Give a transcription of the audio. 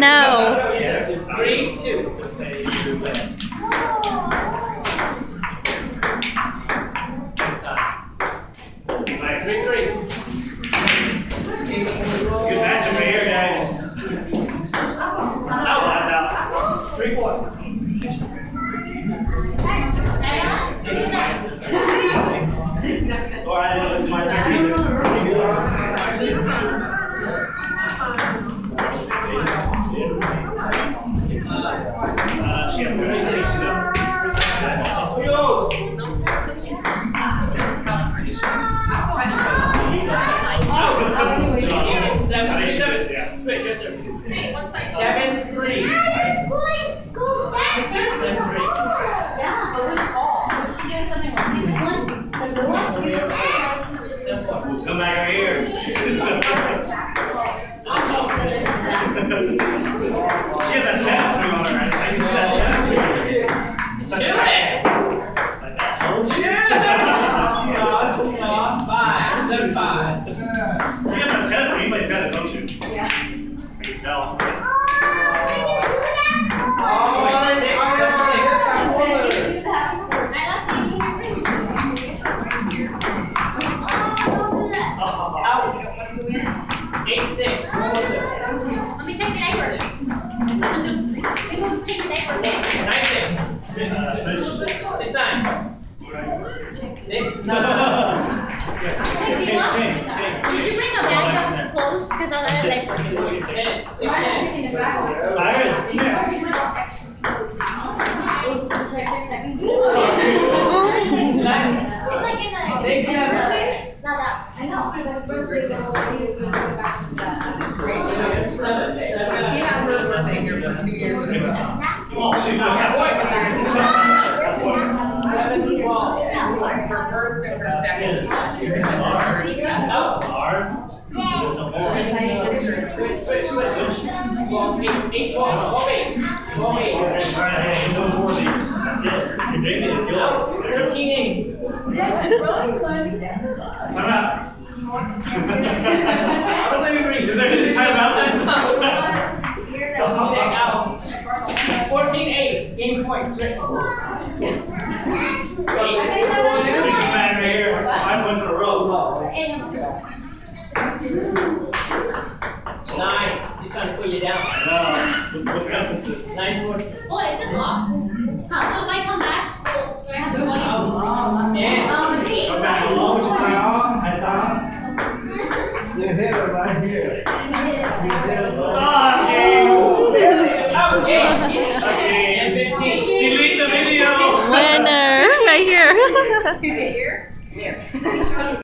no. 3-2. Alright, 3-3. Good matchup right here, guys. Out. 3-4. Alright, it's my turn. Come back right here. She has that chat string on her, right? I can see that chat string. Do it! Yeah! 5-7-5. You got that chat string, you might chat it, don't you? Yeah. I can tell. Let me check the neighbor. We go check the neighbor. 9-6. 6-9. 6-9. Did you bring a bag of clothes? Because I don't have neighbor. 10. Cyrus, game points. Yes. 5 points in a row. Nice. He's trying to put you down. With references. Nice work. Oh, is this off? So if I come back, do I have to go on? Yeah. Come back along. Heads on. You hit it right here. Okay. 15. Delete the video. Winner right here. Here? Here.